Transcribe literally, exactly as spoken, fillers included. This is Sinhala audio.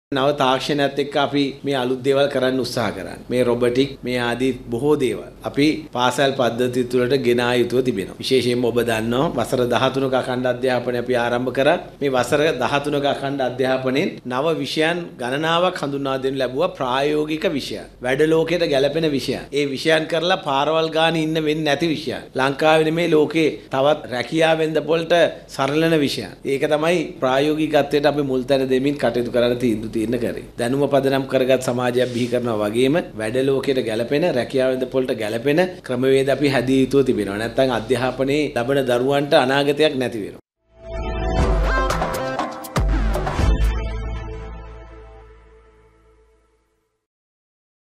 නව තාක්ෂණයත් එක්ක අපි මේ අලුත් දේවල් කරන්න උත්සාහ කරන්නේ. මේ රොබොටික් මේ ආදී බොහෝ දේවල් අපි පාසල් පද්ධතිය තුළට ගෙන ආ යුතුව තිබෙනවා. විශේෂයෙන්ම ඔබ දන්නවා වසර දහතුනක අඛණ්ඩ අධ්‍යාපනය අපි ආරම්භ කරා. මේ වසර දහතුනක අඛණ්ඩ අධ්‍යාපනයෙන් නව විෂයන් ගණනාවක් හඳුන්වා දෙනු ලැබුවා ප්‍රායෝගික විෂයන්. වැඩ ලෝකයට ගැලපෙන විෂයන්. ඒ විෂයන් කරලා පාරවල් ගානේ ඉන්න වෙන්නේ නැති විෂයන්. ලංකාවේ නෙමේ ලෝකේ තවත් රැකියාවෙන්ද පොළට සරලන විෂයන්. ඒක තමයි ප්‍රායෝගිකත්වයට අපි මුල් තැන දෙමින් කටයුතු කරන්න තියෙන්නේ. දැනුම පදනම් කරගත් සමාජයක් බිහි කරනවා වගේම වැඩ ලෝකයට ගැලපෙන රැකියාවෙන්ද පොළට ගැලපෙන ක්‍රමවේද අපි හැදිය යුතුව තිබෙනවා. නැත්නම් අධ්‍යාපනයේ ලබන දරුවන්ට අනාගතයක් නැති වෙනවා.